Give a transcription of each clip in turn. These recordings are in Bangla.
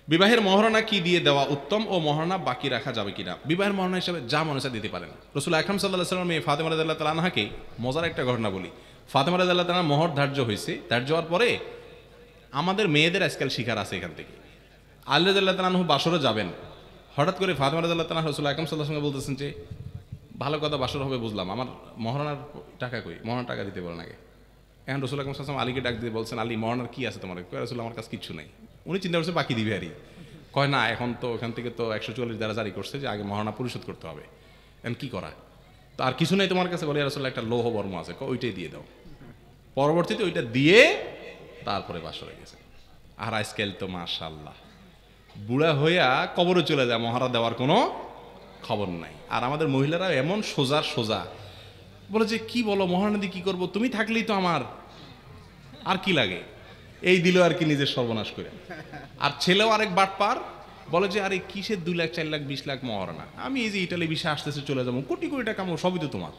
বিবাহের মহারণা কি দিয়ে দেওয়া উত্তম ও মহারণা বাকি রাখা যাবে কিনা? বিবাহের মহারণা হিসেবে যা মনে চায় দিতে পারেন। রাসূল আকরাম সাল্লাল্লাহু আলাইহি ওয়াসাল্লাম ফাতেমা রাদিয়াল্লাহু তাআলা আনহাকে মজার একটা ঘটনা বলি। ফাতেমা রাদিয়াল্লাহু তাআলা মোহর ধার্য হয়েছে, ধার্য হওয়ার পরে আমাদের মেয়েদের আজকাল শিকার আছে এখান থেকে। আলী রাদিয়াল্লাহু তাআলা আনহু বাসরে যাবেন, হঠাৎ করে ফাতেমা রাদিয়াল্লাহু তাআলা রাসূল আকরাম সাল্লাল্লাহু আলাইহি ওয়াসাল্লাম বলতেছেন যে ভালো কথা বাসর হবে বুঝলাম, আমার মহারণার টাকা কই? মহারণার টাকা দিতে বলেন আগে। এখন রাসূল আকরাম সাল্লাল্লাহু আলাইহি ওয়াসাল্লাম আলীকে ডাক দিয়ে বলছেন, আলী মহারণার কি আছে তোমার? কয় রাসূল আমার কাছে কিচ্ছু নেই। উনি চিন্তা করছে বাকি দিবে আরই। কয় না, এখন তো ওখান থেকে তো 144 দ্বারা জারি করছে যে আগে মহারণা পরিশোধ করতে হবে, এখন কি করা? তো আর কিছু নেই তোমার কাছে? বলে ইয়া রাসূলুল্লাহ একটা লৌহ বর্ম আছে, ওইটাই দিয়ে দাও। পরবর্তীতে ওইটা দিয়ে তারপরে বাসরে গেছে। আর আজকাল তো মাশাআল্লাহ বুড়া হইয়া কবরে চলে যায়, মহারা দেওয়ার কোনো খবর নাই। আর আমাদের মহিলারা এমন সোজা সোজা বলে যে কি বলো, মহারণা দিয়ে কি করবো, তুমি থাকলেই তো আমার, আর কি লাগে, এই দিল আর কি নিজের সর্বনাশ করে। আর ছেলেও আরেক বাটপার, বলে যে আরে কিসের 2 লাখ 4 লাখ 20 লাখ মহারণা, আমি এই যে ইটালি ভিসা আসতেছে চলে যাবো, কোটি কোটি টাকা সবই তো তোমার।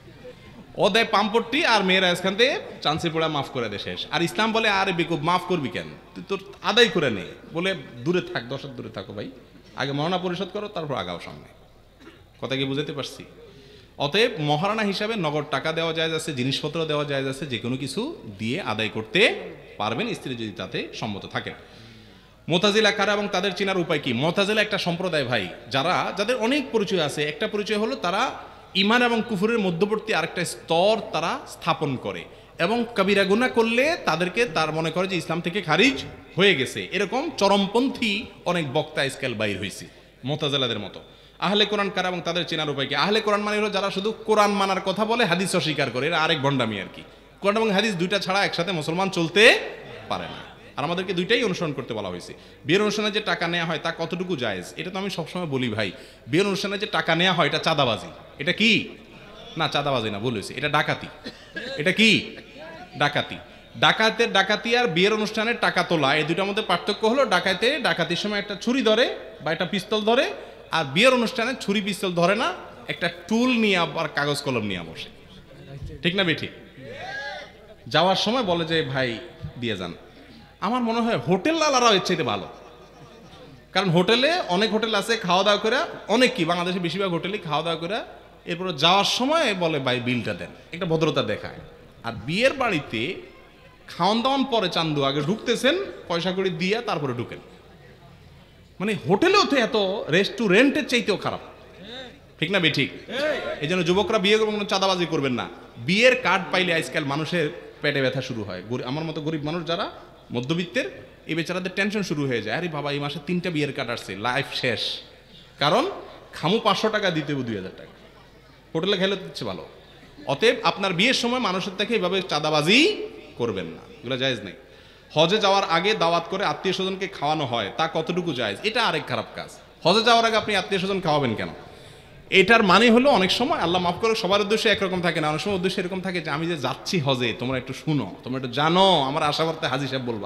ও দেয় পাম্পট্টি আর মেয়েরা এখান থেকে চান্সে পড়া মাফ করে দেয় শেষ। আর ইসলাম বলে আরে বেকুব মাফ করবি কেন, তুই তোর আদায় করে নে, বলে দূরে থাক, 10 হাত দূরে থাকো ভাই, আগে মহারণা পরিশোধ করো তারপর আগাও সামনে। কথা কি বুঝাতে পারছি? অতএব মহারণা হিসাবে নগদ টাকা দেওয়া যায় আছে, জিনিসপত্র দেওয়া যায় আছে, যে কোনো কিছু দিয়ে আদায় করতে পারবেন স্ত্রী যদি তাতে সম্মত থাকেন। মুতাজিলা কারা এবং তাদের চেনার উপায় কি? মুতাজিলা একটা সম্প্রদায় ভাই, যাদের অনেক পরিচয় আছে। একটা পরিচয় হলো তারা ঈমান এবং কুফরের মধ্যবর্তী আরেকটা স্তর তারা স্থাপন করে, এবং কবিরা গুনাহ করলে তাদেরকে তার মনে করে যে ইসলাম থেকে খারিজ হয়ে গেছে। এরকম চরমপন্থী অনেক বক্তা স্কেল বাইর হয়েছে মুতাজিলাদের মতো। আহলে কোরআন কারা এবং তাদের চেনার উপায় কি? আহলে কোরআন মানে হলো যারা শুধু কোরআন মানার কথা বলে, হাদিস অস্বীকার করে, এরা আরেক ভণ্ডামি আর কি। কোরআন এবং হাদিস দুইটা ছাড়া একসাথে মুসলমান চলতে পারে না। আর আমাদেরকে দুইটাই অনুসরণ করতে বলা হয়েছে। বিয়ের অনুষ্ঠানে যে টাকা নেওয়া হয় তা কতটুকু জায়েজ? এটা তো আমি সবসময় বলি ভাই, বিয়ের অনুষ্ঠানে যে টাকা নেওয়া হয় এটা চাঁদাবাজি। এটা কি না? চাঁদাবাজি না, ভুল হয়েছে, এটা ডাকাতি। এটা কি? ডাকাতি। ডাকাতি আর বিয়ের অনুষ্ঠানের টাকা তোলা, এই দুইটার মধ্যে পার্থক্য হলো ডাকাতির সময় একটা ছুরি ধরে বা একটা পিস্তল ধরে, আর বিয়ের অনুষ্ঠানে ছুরি পিস্তল ধরে না, একটা টুল নিয়ে আবার কাগজ কলম নিয়ে বসে। ঠিক না বেঠিক? যাওয়ার সময় বলে যে ভাই দিয়ে যান। আমার মনে হয় হোটেল লালারাও এর চাইতে ভালো, কারণ হোটেলে অনেক হোটেল আছে খাওয়া দাওয়া করে, অনেক কি বাংলাদেশে বেশিরভাগ হোটেলে খাওয়া দাওয়া করে এরপরে যাওয়ার সময় বলে ভাই বিলটা দেন, একটা ভদ্রতা দেখায়। আর বিয়ের বাড়িতে খাওয়ান দাওয়ান পরে চান্দু, আগে ঢুকতেছেন পয়সা করে দিয়া তারপরে ঢুকেন। মানে হোটেলেও তো এত রেস্টুরেন্টের চাইতেও খারাপ। ঠিক না বেঠিক? এই জন্য যুবকরা বিয়ে করবেন, চাঁদাবাজি করবেন না। বিয়ের কার্ড পাইলে আজকাল মানুষের পেটে ব্যথা শুরু হয়। আমার মতো গরিব মানুষ যারা মধ্যবিত্তের, এই বেচারাদের টেনশন শুরু হয়ে যায়, আরে বাবা এই মাসে 3টা বিয়ের কার্ড আসছে, লাইফ শেষ। কারণ খামু 500 টাকা দিতে 2000 টাকা, হোটেলে খেলে দিচ্ছে ভালো। অতএব আপনার বিয়ের সময় মানুষের থেকে এইভাবে চাঁদাবাজি করবেন না, এগুলো জায়েজ নেই। হজে যাওয়ার আগে দাওয়াত করে আত্মীয় স্বজনকে খাওয়ানো হয়, তা কতটুকু জায়েজ? এটা আরেক খারাপ কাজ। হজে যাওয়ার আগে আপনি আত্মীয় স্বজন খাওয়াবেন কেন? এটার মানে হলো অনেক সময়, আল্লাহ মাফ করে, সবার উদ্দেশ্যে একরকম থাকে না, অনেক সময় উদ্দেশ্য এরকম থাকে যে আমি যে যাচ্ছি হজে, তোমরা একটু শুনো, তোমরা একটু জানো, আমার আশা করতে হাজি সাহেব বলবা,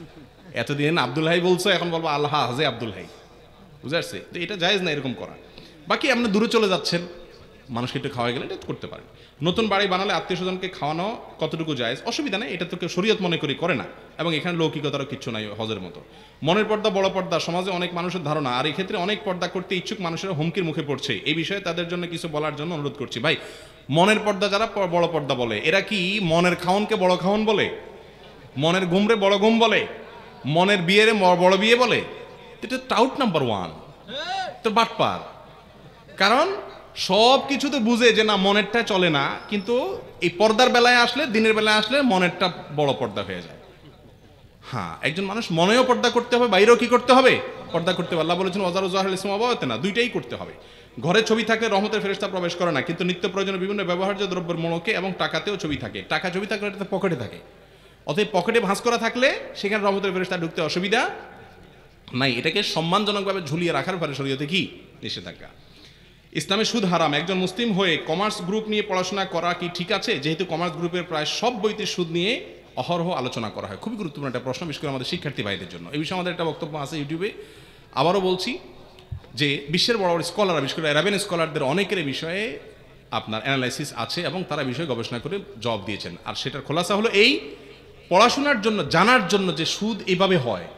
এতদিন আব্দুল হাই বলছো, এখন বলবা আল্লাহ হাজে আব্দুল হাই। বুঝে আসছে? তো এটা জায়েজ না এরকম করা। বাকি আপনি দূরে চলে যাচ্ছেন, মানুষকে একটু খাওয়া গেলে এটা করতে পারেন। নতুন বাড়ি বানালে আত্মীয় স্বজনকে খাওয়ানো কতটুকু জায়েজ? অসুবিধা নেই, এটা তো কেউ শরীয়ত মনে করে না, এবং এখানে লৌকিকতারও কিচ্ছু নাই হজের মতো। মনের পর্দা বড় পর্দা সমাজে অনেক মানুষের ধারণা, আর এই ক্ষেত্রে অনেক পর্দা করতে ইচ্ছুক মানুষেরা হুমকির মুখে পড়ছে। এই বিষয়ে তাদের জন্য কিছু বলার জন্য অনুরোধ করছি। ভাই, মনের পর্দা যারা বড় পর্দা বলে, এরা কি মনের খাওনকে বড় খাওন বলে? মনের ঘুমরে বড় ঘুম বলে? মনের বিয়েরে বড় বিয়ে বলে? এটা টাউট নাম্বার 1, তো বাটপার। কারণ সব কিছু তো বুঝে যে না মনেরটা চলে না, কিন্তু এই পর্দার বেলায় আসলে, দিনের বেলায় আসলে মনেরটা বড় পর্দা হয়ে যায়। হ্যাঁ, একজন মানুষ মনেও পর্দা করতে হবে, বাইরেও কি করতে হবে? পর্দা করতে হবে। আল্লাহ বলেছেন ওয়াজারু জাহিল ইসলাম আবাওয়াতে না, দুইটাই করতে হবে। ঘরে ছবি থাকলে রহমতের ফেরেশতা প্রবেশ করে না, কিন্তু নিত্য প্রয়োজনীয় বিভিন্ন ব্যবহার্য দ্রব্যের মোড়কে এবং টাকাতেও ছবি থাকে। টাকা ছবি থাকলে এটা তো পকেটে থাকে, অতএব পকেটে ভাঁজ করা থাকলে সেখানে রহমতের ফেরেশতা ঢুকতে অসুবিধা নাই। এটাকে সম্মানজনকভাবে ঝুলিয়ে রাখার ব্যাপারে শরীয়তে কি নিষেধাজ্ঞা? ইসলামে সুদ হারাম, একজন মুসলিম হয়ে কমার্স গ্রুপ নিয়ে পড়াশোনা করা কি ঠিক আছে? যেহেতু কমার্স গ্রুপের প্রায় সব বইতে সুদ নিয়ে অহরহ আলোচনা করা হয়। খুবই গুরুত্বপূর্ণ একটা প্রশ্ন, বিশেষ করে আমাদের শিক্ষার্থী ভাইদের জন্য। এই বিষয়ে আমাদের একটা বক্তব্য আছে ইউটিউবে। আবারও বলছি যে বিশ্বের বড় বড় স্কলাররা, বিশেষ করে অ্যারাবিয়ান স্কলারদের অনেকের বিষয়ে আপনার অ্যানালাইসিস আছে এবং তারা বিষয়ে গবেষণা করে জবাব দিয়েছেন। আর সেটার খোলাসা হলো এই, পড়াশোনার জন্য, জানার জন্য যে সুদ এইভাবে হয়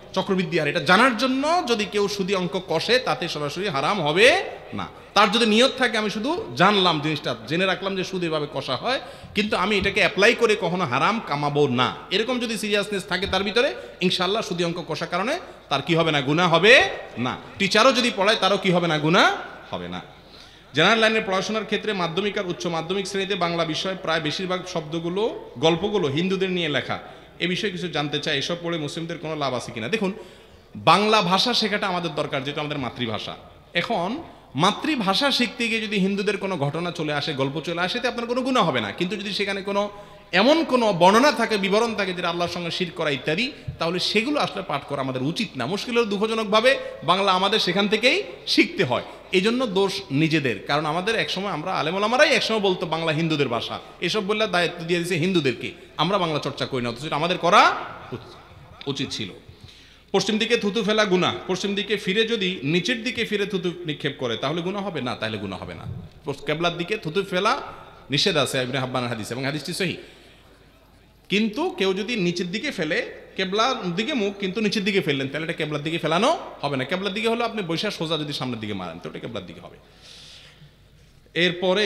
চক্রবৃদ্ধি হার, এটা জানার জন্য যদি কেউ সুদী অঙ্ক কষে তাতে সরাসরি হারাম হবে না। তার যদি নিয়ত থাকে আমি শুধু জানলাম জিনিসটা, জেনে রাখলাম যে সুদ এভাবে কষা হয়, কিন্তু আমি এটাকে অ্যাপ্লাই করে কখনো হারাম কামাবো না, এরকম যদি সিরিয়াসনেস থাকে তার ভিতরে, ইনশাআল্লাহ সুদী অঙ্ক কষার কারণে তার কি হবে না, গুনাহ হবে না। টিচারও যদি পড়ায় তারও কি হবে না, গুনাহ হবে না। জেনারেল লাইনের পড়াশোনার ক্ষেত্রে মাধ্যমিক আর উচ্চ মাধ্যমিক শ্রেণীতে বাংলা বিষয়ে প্রায় বেশিরভাগ শব্দগুলো, গল্পগুলো হিন্দুদের নিয়ে লেখা, এ বিষয়ে কিছু জানতে চাই। এসব পড়ে মুসলিমদের কোনো লাভ আছে কিনা? দেখুন, বাংলা ভাষা শেখাটা আমাদের দরকার, যেটা আমাদের মাতৃভাষা। এখন মাতৃভাষা শিখতে গিয়ে যদি হিন্দুদের কোনো ঘটনা চলে আসে, গল্প চলে আসে, আপনার কোনো গুনাহ হবে না। কিন্তু যদি সেখানে কোনো এমন কোনো বর্ণনা থাকে, বিবরণ থাকে যেটা আল্লাহর সঙ্গে শিরক করা ইত্যাদি, তাহলে সেগুলো আসলে পাঠ করা আমাদের উচিত না। মুশকিল হলো দুঃখজনকভাবে বাংলা আমাদের সেখান থেকেই শিখতে হয়। এই জন্য দোষ নিজেদের, কারণ আমাদের একসময় আমরা আলেম ওলামারাই একসময় বলতো বাংলা হিন্দুদের ভাষা, এসব বললে দায়িত্ব দিয়ে দিয়েছে হিন্দুদেরকে, আমরা বাংলা চর্চা করি না, অথচ আমাদের করা উচিত ছিল। পশ্চিম দিকে থুতু ফেলা গুনাহ, পশ্চিম দিকে ফিরে যদি নিচের দিকে ফিরে থুতু নিক্ষেপ করে তাহলে গুনাহ হবে না? তাহলে গুনাহ হবে না। কেবলার দিকে থুতু ফেলা নিষেধ আছে ইবনে হাব্বানের হাদিস, এবং হাদিসটি সহিহ। কিন্তু কেউ যদি নিচের দিকে ফেলে, কেবলার দিকে মুখ কিন্তু নিচের দিকে ফেললেন, তাহলে এটা কেবলার দিকে ফেলানো হবে না। কেবলার দিকে হলো আপনি বৈশা সোজা যদি সামনের দিকে মারেন তো ওটা কেবলার দিকে হবে। এরপরে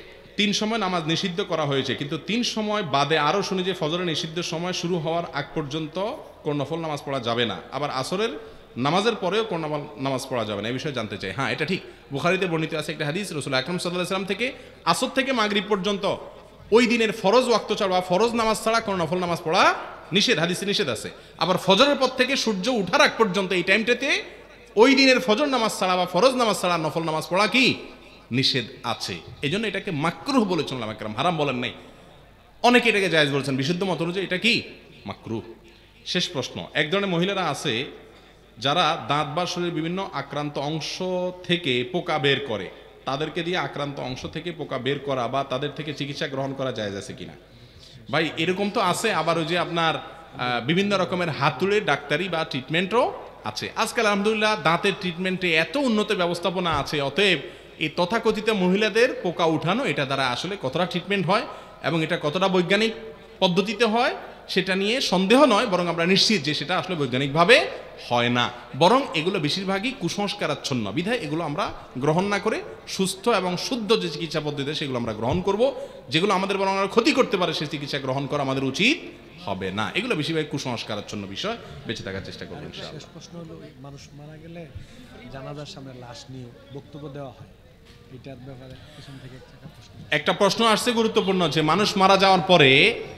3 সময় নামাজ নিষিদ্ধ করা হয়েছে, কিন্তু 3 সময় বাদে আরও শুনি যে ফজরের নিষিদ্ধের সময় শুরু হওয়ার আগ পর্যন্ত কোন নফল নামাজ পড়া যাবে না, আবার আসরের নামাজের পরেও কোন নামাজ পড়া যাবে না, এই বিষয়ে জানতে চাই। হ্যাঁ, এটা ঠিক। বুখারীতে বর্ণিত আছে একটা হাদিস, রাসূল আকরাম সাল্লাল্লাহু আলাইহি ওয়াসাল্লাম থেকে আসর থেকে মাগরিব পর্যন্ত ওই দিনের ফরজ ওয়াক্ত ছাড়া বা ফরজ নামাজ ছাড়া কোনো নফল নামাজ পড়া নিষেধ, হাদিসে নিষেধ আছে। আবার ফজরের পর থেকে সূর্য ওঠার আগ পর্যন্ত এই টাইমটাতে ওই দিনের ফজর নামাজ ছাড়া বা ফরজ নামাজ ছাড়া নফল নামাজ পড়া কি নিষেধ আছে। এই জন্য এটাকে মাকরুহ বলেছেন উলামা কেরাম, হারাম বলেন নাই। অনেকে এটাকে জায়েজ বলেছেন, বিশুদ্ধ মত অনুযায়ী এটা কি মাকরুহ। শেষ প্রশ্ন, এক ধরনের মহিলারা আছে যারা দাঁত বা শরীরের বিভিন্ন আক্রান্ত অংশ থেকে পোকা বের করে, তাদেরকে দিয়ে আক্রান্ত অংশ থেকে পোকা বের করা বা তাদের থেকে চিকিৎসা গ্রহণ করা জায়েজ আছে কিনা? ভাই এরকম তো আছে, আবার ওই যে আপনার বিভিন্ন রকমের হাতুড়ে ডাক্তারি বা ট্রিটমেন্টও আছে। আজকাল আলহামদুলিল্লাহ দাঁতের ট্রিটমেন্টে এত উন্নত ব্যবস্থাপনা আছে, অতএব এই তথাকথিত মহিলাদের পোকা উঠানো, এটা দ্বারা আসলে কতটা ট্রিটমেন্ট হয় এবং এটা কতটা বৈজ্ঞানিক পদ্ধতিতে হয় সেটা নিয়ে সন্দেহ নয়, বরং আমরা নিশ্চিত যে সেটা আসলে বৈজ্ঞানিকভাবে হয় না, বরং এগুলো বেশিরভাগই কুসংস্কারাচ্ছন্ন। বিধায় এগুলো আমরা গ্রহণ না করে সুস্থ এবং শুদ্ধ যে চিকিৎসা পদ্ধতি সেগুলো আমরা গ্রহণ করব। যেগুলো আমাদের বরং ক্ষতি করতে পারে সেই চিকিৎসা গ্রহণ করা আমাদের উচিত হবে না। এগুলো বেশিরভাগ কুসংস্কারাচ্ছন্ন বিষয়, বেঁচে থাকার চেষ্টা করব ইনশাআল্লাহ। শেষ প্রশ্ন হলো, মানুষ মারা গেলে জানাজার সামনে লাশ নিয়ে বক্তব্য দেওয়া হয়, এটার ব্যাপারে পিছন থেকে একটা প্রশ্ন আসছে গুরুত্বপূর্ণ, যে মানুষ মারা যাওয়ার পরে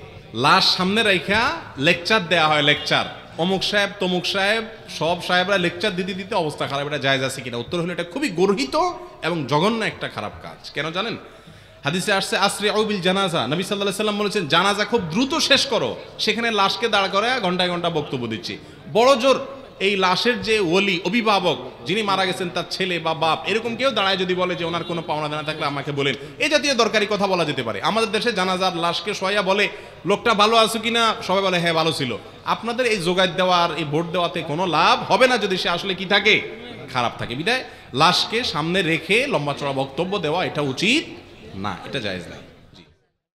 লাশ সামনে রাইখা লেকচার দেয়া হয়, লেকচার অমুক সাহেব তমুক সাহেব সব সাহেবরা লেকচার দিতে দিতে অবস্থা খারাপ, এটা জায়েজ আছে কিনা? উত্তর হলো এটা খুবই গর্হিত এবং জঘন্য একটা খারাপ কাজ। কেন জানেন? হাদিসে আসছে আসরিউ বিল জানাজা, নবী সাল্লাল্লাহু আলাইহি ওয়াসাল্লাম বলেছেন জানাজা খুব দ্রুত শেষ করো, সেখানে লাশকে দাঁড় করায় ঘন্টায় ঘন্টা বক্তব্য দিচ্ছি। বড় জোর এই লাশের যে ওলি, অভিভাবক, যিনি মারা গেছেন তার ছেলে বা বাপ, এরকম কেউ দাঁড়ায় যদি বলে যে ওনার কোনো পাওনা দেনা থাকলে আমাকে বলেন, এই জাতীয় দরকারি কথা বলা যেতে পারে। আমাদের দেশে জানাজার লাশকে শোয়া বলে লোকটা ভালো আছে কিনা, সবাই বলে হ্যাঁ ভালো ছিল। আপনাদের এই যোগাযোগ দেওয়ার, এই ভোট দেওয়াতে কোনো লাভ হবে না যদি সে আসলে কি থাকে, খারাপ থাকে। বিধায় লাশকে সামনে রেখে লম্বা চড়া বক্তব্য দেওয়া এটা উচিত না, এটা জায়েজ না।